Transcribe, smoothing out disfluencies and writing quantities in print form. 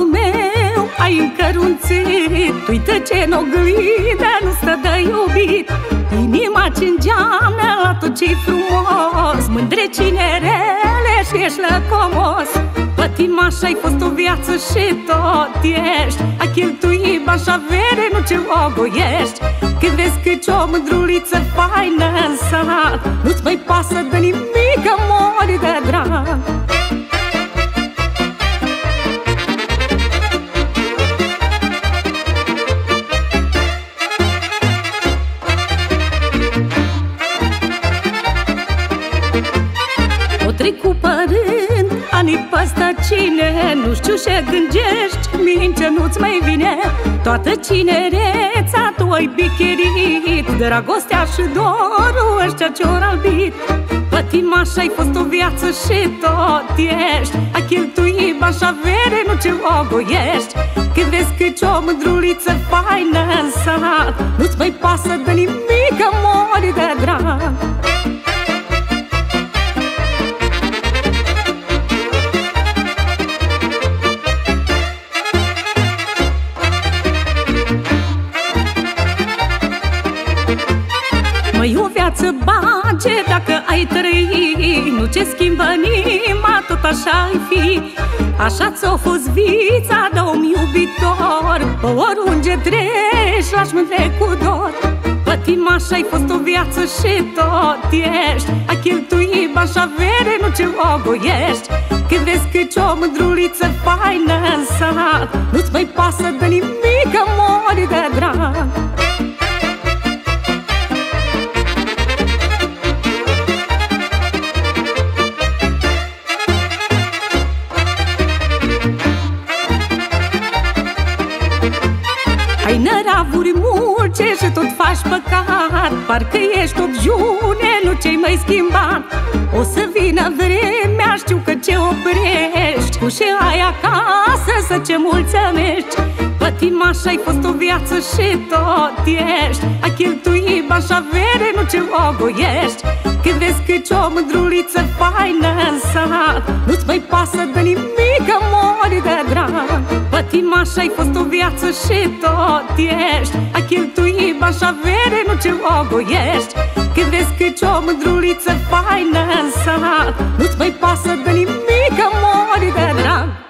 dorul meu ai încărunțit. Uită ce n-oglindă nu stă de iubit. Inima ce-ngeamnă la tot ce-i frumos. Mândre cinerele și ești lăcomos. Pătimaș ai fost o viață și tot ești. Ai cheltuit bani și avere, nu ce ogoiești. Când vezi cât o mândruliță faină în sat, nu-ți mai pasă de nimic, că mori de drag. O trecut părând anii păsta cine, nu știu ce gândești, minge nu-ți mai vine. Toată cinereța tu ai bicherit, dragostea și dorul ăștia ce-or albit. Pătimaș ai fost o viață și tot ești. Ai cheltuit bani și avere, nu ce ogoiești. Când vezi cât o mândruliță faină în sat, nu-ți mai pasă de nimic, că mori de drag. Măi, o viață bage dacă ai trăi, nu ce schimbă inima, tot așa ai fi. Așa ți-o fost viața de om iubitor, pe oriunde treci, lași mândre cu dor. Pătimaș ai fost o viață și tot ești. Ai cheltuit bani și avere, nu ce ogoiești. Când vezi cât o mândruliță faină în sat, nu-ți mai pasă de nimic, că mori de drag. Ai năravuri mulce și tot faci păcat, parcă ești tot june, nu ce-ai mai schimbat. O să vină vremea, știu că ce oprești, cu și ai acasă să ce mulțămești. Pătimaș ai fost o viață și tot ești. Ai cheltuit bani și avere, nu ce ogoiești. Când vezi cât o mândruliță faină în sat, nu-ți mai pasă de nimic, că mori de drag. Pătimaș ai fost o viață și tot ești. Ai cheltuit bani și avere, nu ce ogoiești. Când vezi cât o mândruliță faină în sat, nu-ți mai pasă de nimic, că mori de drag.